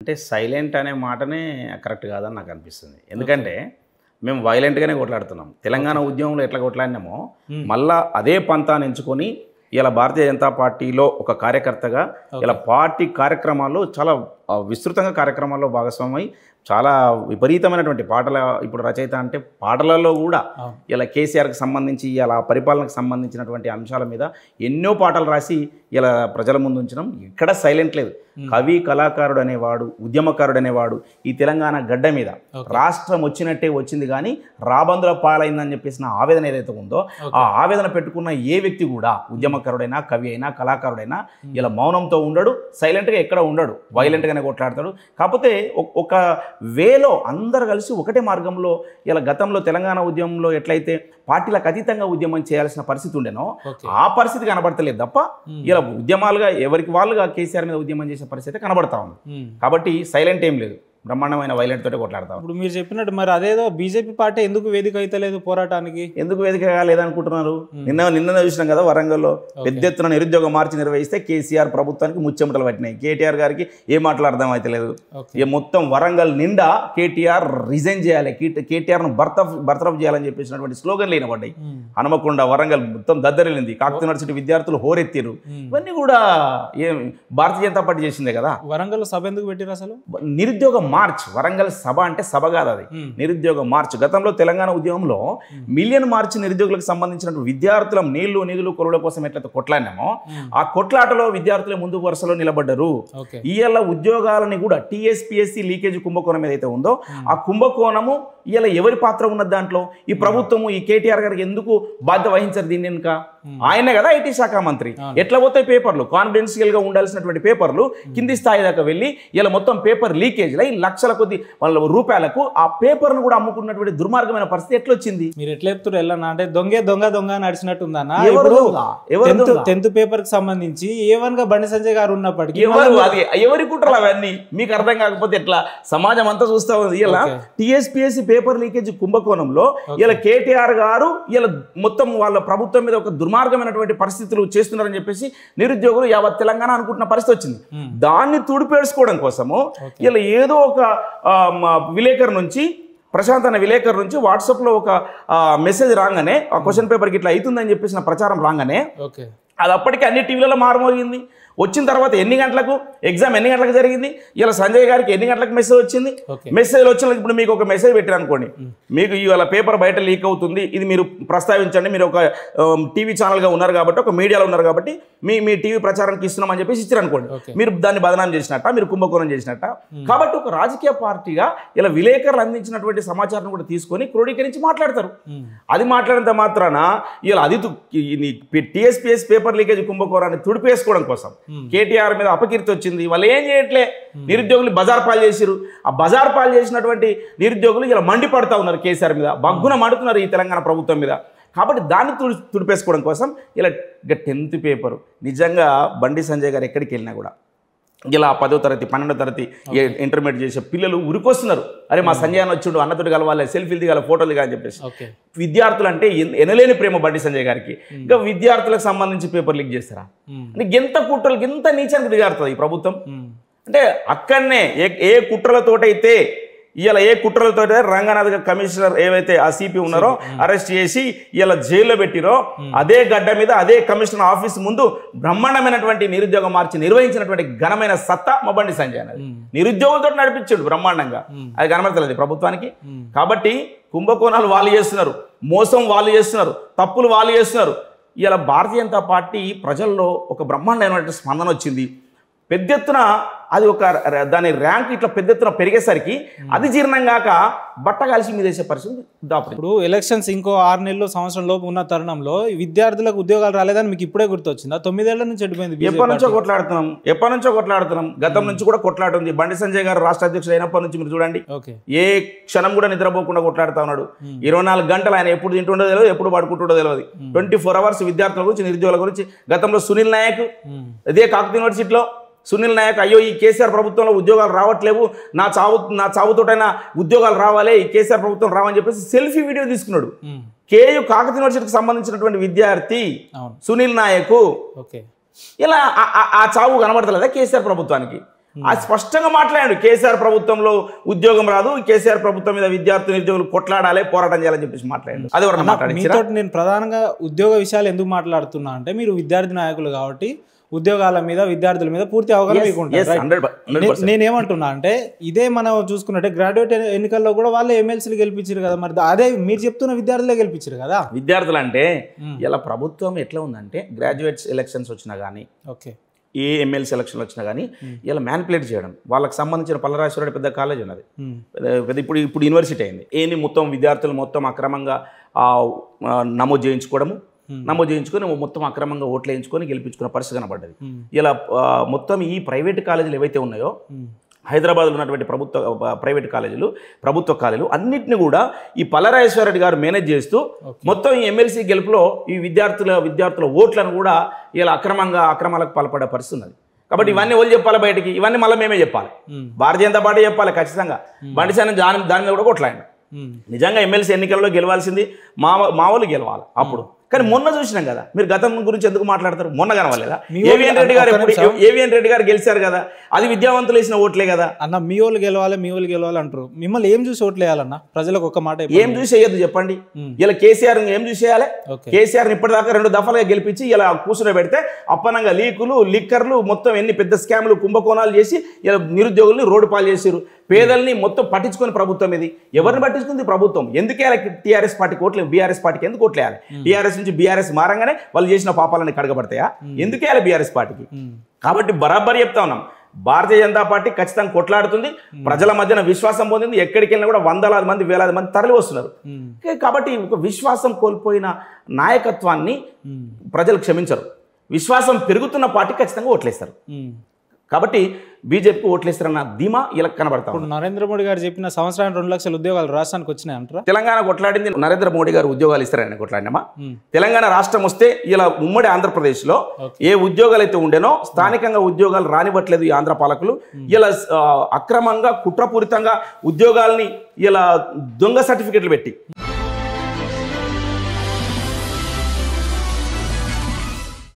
అంటే సైలెంట్ అనే మాటనే కరెక్ట్ కాదని నాకు అనిపిస్తుంది. ఎందుకంటే మేము వైలెంట్గానే కొట్లాడుతున్నాం. తెలంగాణ ఉద్యమంలో ఎట్లా కొట్లాడినామో మళ్ళా అదే పంతాన్ని ఎంచుకొని ఇలా భారతీయ జనతా పార్టీలో ఒక కార్యకర్తగా ఇలా పార్టీ కార్యక్రమాల్లో చాలా విస్తృతంగా కార్యక్రమాల్లో భాగస్వామై చాలా విపరీతమైనటువంటి పాటల ఇప్పుడు రచయిత అంటే పాటలలో కూడా ఇలా కేసీఆర్కి సంబంధించి ఇలా పరిపాలనకు సంబంధించినటువంటి అంశాల మీద ఎన్నో పాటలు రాసి ఇలా ప్రజల ముందు ఉంచడం. ఇక్కడ సైలెంట్ లేదు. కవి కళాకారుడు అనేవాడు, ఉద్యమకారుడు అనేవాడు ఈ తెలంగాణ గడ్డ మీద రాష్ట్రం వచ్చినట్టే వచ్చింది కానీ రాబందుల పాలైందని చెప్పేసిన ఆవేదన ఏదైతే ఉందో ఆ ఆవేదన పెట్టుకున్న ఏ వ్యక్తి కూడా ఉద్యమకారుడైనా కవి అయినా కళాకారుడైనా ఇలా మౌనంతో ఉండడు, సైలెంట్గా ఎక్కడ ఉండడు, వైలెంట్గానే కొట్లాడతాడు. కాకపోతే ఒక వేలో అందరు కలిసి ఒకటే మార్గంలో ఇలా గతంలో తెలంగాణ ఉద్యమంలో ఎట్లయితే పార్టీలకు అతీతంగా ఉద్యమం చేయాల్సిన పరిస్థితి ఉండేనో ఆ పరిస్థితి కనబడతలేదు తప్ప ఇలా ఉద్యమాలుగా ఎవరికి వాళ్ళుగా కేసీఆర్ మీద ఉద్యమం చేసే పరిస్థితి కనబడతా ఉంది. కాబట్టి సైలెంట్ ఏం లేదు, బ్రహ్మాండమైన వైలెంట్ తోటి కొట్లాడతాం. ఇప్పుడు మీరు చెప్పినట్టు మరి అదేదో బీజేపీ పార్టీ ఎందుకు వేదిక అయితే లేదు పోరాటానికి? ఎందుకు వేదిక లేదనుకుంటున్నారు? నిన్న చూసినాం కదా, వరంగల్లో పెద్ద ఎత్తున నిరుద్యోగ మార్చి నిర్వహిస్తే కేసీఆర్ ప్రభుత్వానికి ముచ్చెమటలు పట్టినాయి. కేటీఆర్ గారికి ఏ మాటలు అర్థం అయితే లేదు. మొత్తం వరంగల్ నిండా కేటీఆర్ రిజైన్ చేయాలి, కేటీఆర్ను బర్తరఫ్ చేయాలని చెప్పేసినటువంటి స్లోగన్లు వినబడ్డాయి. హనుమకొండ వరంగల్ మొత్తం దద్దరిల్లింది. కాకతీయ యూనివర్సిటీ విద్యార్థులు హోరెత్తిరు. ఇవన్నీ కూడా భారతీయ జనతా పార్టీ చేసిందే కదా. వరంగల్ సభ ఎందుకు పెట్టారు అసలు? నిరుద్యోగ మార్చ్. వరంగల్ సభ అంటే సభ కాదు, అది నిరుద్యోగ మార్చ్. గతంలో తెలంగాణ ఉద్యమంలో మిలియన్ మార్చ్ నిరుద్యోగులకు సంబంధించిన విద్యార్థుల నీళ్లు నిధులు కొరువుల కోసం ఎట్లయితే కొట్లాడినామో ఆ కొట్లాటలో విద్యార్థులు ముందు వరుసలో నిలబడ్డారు. ఇవాళ ఉద్యోగాలని కూడా టీఎస్పీఎస్సీ లీకేజ్ కుంభకోణం ఏదైతే ఉందో ఆ కుంభకోణము ఇలా ఎవరి పాత్ర ఉన్నది దాంట్లో? ఈ ప్రభుత్వము ఈ కేటీఆర్ గారికి ఎందుకు బాధ్యత వహించారు దీన్ని? వెనుక ఆయనే కదా ఐటీ శాఖ మంత్రి. ఎట్లా పోతాయి పేపర్లు? కాన్ఫిడెన్షియల్ గా ఉండాల్సినటువంటి పేపర్లు కింది స్థాయి దాకా వెళ్ళి ఇలా మొత్తం పేపర్ లీకేజ్ లక్షల కొద్ది వాళ్ళ రూపాయలకు ఆ పేపర్ను కూడా అమ్ముకున్నటువంటి దుర్మార్గమైన పరిస్థితి ఎట్లా వచ్చింది? మీరు ఎట్లా చెప్తారు? ఎలా అంటే దొంగ దొంగ దొంగ నడిచినట్టుందన్నా. 10th పేపర్ కి సంబంధించి A1 గా బండి సంజయ్ గారు ఉన్నప్పటికీ అది ఎవరి కుట్రలు అవన్నీ మీకు అర్థం కాకపోతే ఎట్లా? సమాజం అంతా చూస్తా ఉంది. ఇలా టీఎస్పీఎస్సీ పేపర్ లీకేజ్ కుంభకోణంలో ఇలా కేటీఆర్ గారు ఇలా మొత్తం వాళ్ళ ప్రభుత్వం మీద ఒక దుర్మార్గమైనటువంటి పరిస్థితులు చేస్తున్నారని చెప్పేసి నిరుద్యోగులు యావత్ తెలంగాణ అనుకుంటున్న పరిస్థితి వచ్చింది. దాన్ని తుడిపేసుకోవడం కోసము ఇలా ఏదో ఒక విలేకరు నుంచి ప్రశాంత్ అనే విలేకరు నుంచి వాట్సాప్లో ఒక మెసేజ్ రాగానే ఆ క్వశ్చన్ పేపర్కి ఇట్లా అవుతుందని చెప్పేసిన ప్రచారం రాగానే అది అప్పటికి అన్ని టీవీలలో మారుమోగింది. వచ్చిన తర్వాత ఎన్ని గంటలకు ఎగ్జామ్ ఎన్ని గంటలకు జరిగింది? ఇలా సంజయ్ గారికి ఎన్ని గంటలకు మెసేజ్ వచ్చింది? మెసేజ్ వచ్చిన ఇప్పుడు మీకు ఒక మెసేజ్ పెట్టారు అనుకోండి, మీకు ఇవాళ పేపర్ బయట లీక్ అవుతుంది, ఇది మీరు ప్రస్తావించండి, మీరు ఒక టీవీ ఛానల్గా ఉన్నారు కాబట్టి ఒక మీడియాలో ఉన్నారు కాబట్టి మీ టీవీ ప్రచారానికి ఇస్తున్నామని చెప్పేసి ఇచ్చారు అనుకోండి, మీరు దాన్ని బదనాం చేసినట్ట, మీరు కుంభకోణం చేసినట్ట. కాబట్టి ఒక రాజకీయ పార్టీగా ఇలా విలేకరులు అందించినటువంటి సమాచారం కూడా తీసుకొని క్రోడీకరించి మాట్లాడతారు. అది మాట్లాడినంత మాత్రాన ఇలా అది టీఎస్పీఎస్ పేపర్ లీకేజ్ కుంభకోణాన్ని తుడిపేసుకోవడం కోసం కేటీఆర్ మీద అపకీర్తి వచ్చింది. వాళ్ళు ఏం చేయట్లే, నిరుద్యోగులు బజార్ పాలు చేసిరు. ఆ బజార్ పాలు చేసినటువంటి నిరుద్యోగులు ఇలా మండిపడతా ఉన్నారు కేసీఆర్ మీద, బగ్గున మండుతున్నారు ఈ తెలంగాణ ప్రభుత్వం మీద. కాబట్టి దాన్ని తుడిపేసుకోవడం కోసం ఇలా 10th పేపరు నిజంగా బండి సంజయ్ గారు ఎక్కడికి వెళ్ళినా కూడా ఇలా 10వ తరగతి 12వ తరగతి ఇంటర్మీడియట్ చేసే పిల్లలు ఉరికొస్తున్నారు. అరే మా సంజయ్ అని వచ్చిండు, అన్నతోటి కలవాలి, సెల్ఫీలు దిగాలి, ఫోటోలు దిగాలని చెప్పేసి. విద్యార్థులు అంటే ఎనలేని ప్రేమ బండి సంజయ్ గారికి. ఇంకా విద్యార్థులకు సంబంధించి పేపర్ లీక్ చేస్తారా? అంటే ఎంత కుట్రలకు ఎంత నీచానికి దిగారుతుంది ఈ ప్రభుత్వం. అంటే అక్కడనే ఏ కుట్రలతోటైతే ఇలా ఏ కుట్రలతో రంగనాథ్ కమిషనర్ ఏవైతే ఆ సిపి ఉన్నారో అరెస్ట్ చేసి ఇలా జైల్లో పెట్టిరో అదే గడ్డ మీద అదే కమిషనర్ ఆఫీస్ ముందు బ్రహ్మాండమైనటువంటి నిరుద్యోగ మార్చి నిర్వహించినటువంటి ఘనమైన సత్తా మా బండి సంజయ్ అనేది. నిరుద్యోగులతో నడిపించాడు బ్రహ్మాండంగా. అది కనబడతలేదు ప్రభుత్వానికి. కాబట్టి కుంభకోణాలు వాళ్ళు చేస్తున్నారు, మోసం వాళ్ళు చేస్తున్నారు, తప్పులు వాళ్ళు చేస్తున్నారు. ఇలా భారతీయ జనతా పార్టీ ప్రజల్లో ఒక బ్రహ్మాండమైనటువంటి స్పందన వచ్చింది. పెద్ద ఎత్తున అది ఒక దాని ర్యాంక్ ఇట్లా పెద్ద ఎత్తున పెరిగేసరికి అది జీర్ణం కాక బట్ట కలిసి మీదేసే పరిస్థితి దాపు. ఇప్పుడు ఎలక్షన్స్ ఇంకో 6 నెలలు సంవత్సరం లోపు ఉన్న తరుణంలో విద్యార్థులకు ఉద్యోగాలు రాలేదని మీకు ఇప్పుడే గుర్తొచ్చిందా? 9 ఏళ్ల నుంచి చెడిపోయింది. ఎప్పటి నుంచో కొట్లాడుతున్నాం. గతం నుంచి కూడా కొట్లాడుతుంది. బండి సంజయ్ గారు రాష్ట్ర అధ్యక్షుడు అయినప్పటి నుంచి మీరు చూడండి, ఏ క్షణం కూడా నిద్రపోకుండా కొట్లాడుతా ఉన్నాడు. 24 గంటలు ఆయన ఎప్పుడు తింటుండో తెలియదు, ఎప్పుడు పడుకుంటుండో తెలియదు. 24 hours విద్యార్థుల గురించి, నిరుద్యోగుల గురించి. గతంలో సునీల్ నాయక్ ఇదే కాకతీయ యూనివర్సిటీలో సునీల్ నాయక్ అయ్యో ఈ కేసీఆర్ ప్రభుత్వంలో ఉద్యోగాలు రావట్లేవు, నా చావుతోటైనా ఉద్యోగాలు రావాలి, ఈ కేసీఆర్ ప్రభుత్వం రావని చెప్పేసి సెల్ఫీ వీడియో తీసుకున్నాడు. కేయు కాకతీయ యూనివర్సిటీకి సంబంధించినటువంటి విద్యార్థి సునీల్ నాయక్. ఇలా ఆ చావు కనబడతలేదా కేసీఆర్ ప్రభుత్వానికి? అది స్పష్టంగా మాట్లాడాడు. కేసీఆర్ ప్రభుత్వంలో ఉద్యోగం రాదు, కేసీఆర్ ప్రభుత్వం మీద విద్యార్థి నిరుద్యోగులు కొట్లాడాలి, పోరాటం చేయాలని చెప్పేసి మాట్లాడాడు. అది ఎవరన్నా మాట్లాడారు? మీతో నేను ప్రధానంగా ఉద్యోగ విషయాలు ఎందుకు మాట్లాడుతున్నా అంటే మీరు విద్యార్థి నాయకులు కాబట్టి ఉద్యోగాల మీద విద్యార్థుల మీద పూర్తి అవగాహన మీకు ఉంటుంది. నేనేమంటున్నా అంటే ఇదే మనం చూసుకున్నట్టే గ్రాడ్యుయేట్ ఎన్నికల్లో కూడా వాళ్ళే ఎమ్మెల్సీలు గెలిపించారు కదా, మరి అదే మీరు చెప్తున్న విద్యార్థులే గెలిపించారు కదా. విద్యార్థులు అంటే ఇలా ప్రభుత్వం ఎట్లా ఉందంటే గ్రాడ్యుయేట్స్ ఎలక్షన్స్ వచ్చినా కానీ ఓకే ఏ ఎమ్మెల్సీ ఎలక్షన్లు వచ్చినా కానీ ఇలా మ్యానిపులేట్ చేయడం. వాళ్ళకి సంబంధించిన పల్లరాశ్వరుడు పెద్ద కాలేజ్ ఉన్నది, ఇప్పుడు యూనివర్సిటీ అయింది. ఏంది మొత్తం విద్యార్థులు మొత్తం అక్రమంగా నమోదు చేయించుకొని మొత్తం అక్రమంగా ఓట్లు వేయించుకొని గెలిపించుకున్న పరిస్థితి కనబడ్డది. ఇలా మొత్తం ఈ ప్రైవేట్ కాలేజీలు ఏవైతే ఉన్నాయో హైదరాబాద్లో ఉన్నటువంటి ప్రైవేట్ కాలేజీలు, ప్రభుత్వ కాలేజీలు అన్నింటినీ కూడా ఈ పల్లరాజేశ్వరరెడ్డి గారు మేనేజ్ చేస్తూ మొత్తం ఈ ఎమ్మెల్సీ గెలుపులో ఈ విద్యార్థుల ఓట్లను కూడా ఇలా అక్రమాలకు పాల్పడే పరిస్థితి ఉన్నది. కాబట్టి ఇవన్నీ వాళ్ళు చెప్పాలి బయటికి, ఇవన్నీ మళ్ళీ మేమే చెప్పాలి, భారతీయ జనతా పార్టీ చెప్పాలి ఖచ్చితంగా. బండి సంజయ్ దాని మీద కూడా కొట్లాయండి. నిజంగా ఎమ్మెల్సీ ఎన్నికల్లో గెలవాల్సింది మా వాళ్ళు గెలవాలి అప్పుడు. కానీ మొన్న చూసినాం కదా, మీరు గతం గురించి ఎందుకు మాట్లాడతారు? మొన్న కనవలేదా? ఏవిఎన్ రెడ్డి గారు గెలిచారు కదా, అది విద్యావంతులు వేసిన ఓట్లే కదా అన్న. మీ వాళ్ళు గెలవాలి అంటారు. మిమ్మల్ని ఏం చూసి ఓట్లు వేయాలన్న? ప్రజలకు ఒక మాట ఏం చూసి వేయద్దు చెప్పండి. ఇలా కేసీఆర్ ఏం చూసి వేయాలి? కేసీఆర్ ఇప్పటిదాకా 2 దఫాలుగా గెలిపించి ఇలా కూర్చుని పెడితే అప్పనంగా లిక్కర్లు మొత్తం ఎన్ని పెద్ద స్కామ్లు కుంభకోణాలు చేసి ఇలా నిరుద్యోగుల్ని రోడ్డు పాలు చేసారు. పేదల్ని మొత్తం పట్టించుకొని ప్రభుత్వం ఇది. ఎవరిని పట్టించుకుంది ప్రభుత్వం? ఎందుకే టీఆర్ఎస్ పార్టీకి ఓట్లు, బీఆర్ఎస్ పార్టీకి ఎందుకు ఓట్లేయాలి? టీఆర్ఎస్ నుంచి బీఆర్ఎస్ మారంగానే వాళ్ళు చేసిన పాపాలని కడగబడతాయా? ఎందుకేయాలి బీఆర్ఎస్ పార్టీకి? కాబట్టి బరాబర్ చెప్తా ఉన్నాం, భారతీయ జనతా పార్టీ ఖచ్చితంగా కొట్లాడుతుంది, ప్రజల మధ్యన విశ్వాసం పొందింది. ఎక్కడికి వెళ్ళినా కూడా వందలాది మంది వేలాది మంది తరలి వస్తున్నారు. కాబట్టి ఒక విశ్వాసం కోల్పోయిన నాయకత్వాన్ని ప్రజలు క్షమించరు. విశ్వాసం పెరుగుతున్న పార్టీ ఖచ్చితంగా ఓట్లేస్తారు. కాబట్టి బీజేపీకి ఓట్లేస్తారన్న ధీమా ఇలా కనబడతా. ఇప్పుడు నరేంద్ర మోడీ గారు చెప్పిన సంవత్సరానికి 2 లక్షల ఉద్యోగాలు రాష్ట్రానికి వచ్చినాయి అంటారా? తెలంగాణ కొట్లాడింది నరేంద్ర మోడీ గారు ఉద్యోగాలు ఇస్తారని కొట్లాడినామా? తెలంగాణ రాష్ట్రం వస్తే ఇలా ఉమ్మడి ఆంధ్రప్రదేశ్లో ఏ ఉద్యోగాలు అయితే ఉండేనో స్థానికంగా ఉద్యోగాలు రానివ్వట్లేదు ఈ ఆంధ్ర పాలకులు. ఇలా అక్రమంగా కుట్రపూరితంగా ఉద్యోగాల్ని ఇలా దొంగ సర్టిఫికెట్లు పెట్టి